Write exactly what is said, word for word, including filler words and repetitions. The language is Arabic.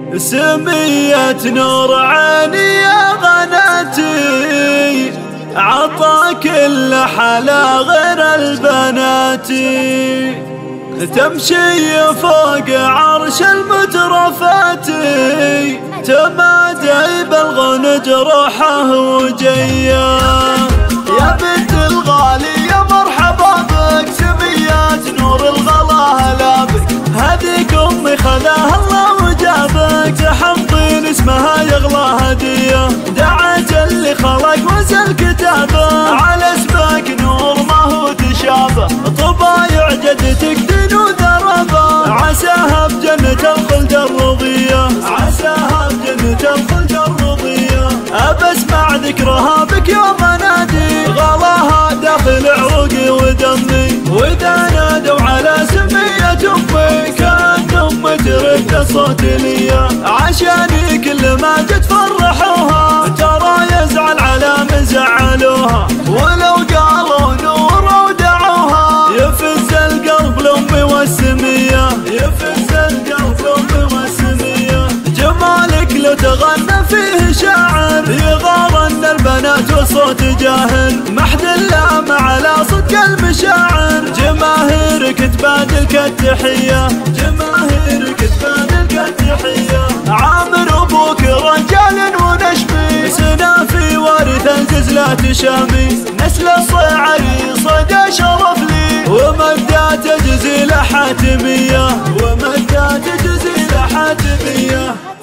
سمية نور عيني يا غناتي، عطا كل حلا غير البنات. تمشي فوق عرش المترفات، تمادي بالغن جروحه وجيه. يا بنت الغالي يا مرحبا بك، سمية نور الغلا هلا بك، هديك امي خذاها الله وجابك، تحمضين اسمها يغلى هديه. دعت اللي خلق وزل كتابه، على اسمك نور ما هو تشابه، طبايع جدتك دين وذربه، عساها بجنة الخلد الرضيه، عساها بجنة الخلد الرضيه. أبسمع ذكرها بك يوم انادي، غلاها داخل عروقي ودمي، واذا نادوا على سمية امي كان امي ترد صوت ليا. عشاني كل ما جت فرحوها، ترى يزعل على من زعلوها، ولو قالوا نور ودعوها يفز القلب لامي والسميه، يفز القلب لامي والسميه. جمالك لو تغنى فيه شاعر، يغار ان البنات وصوت جاهل، محد اللام على صدق المشاعر. جماهيرك تبادلك التحيه، جماهيرك تبادلك التحيه. عامر ابوك رجال ونشبي، سنافي وارث الجزلات شامي، نسل الصيعري صدى شرف لي، ومدات جزيلة حاتميه، ومدات جزيلة حاتميه.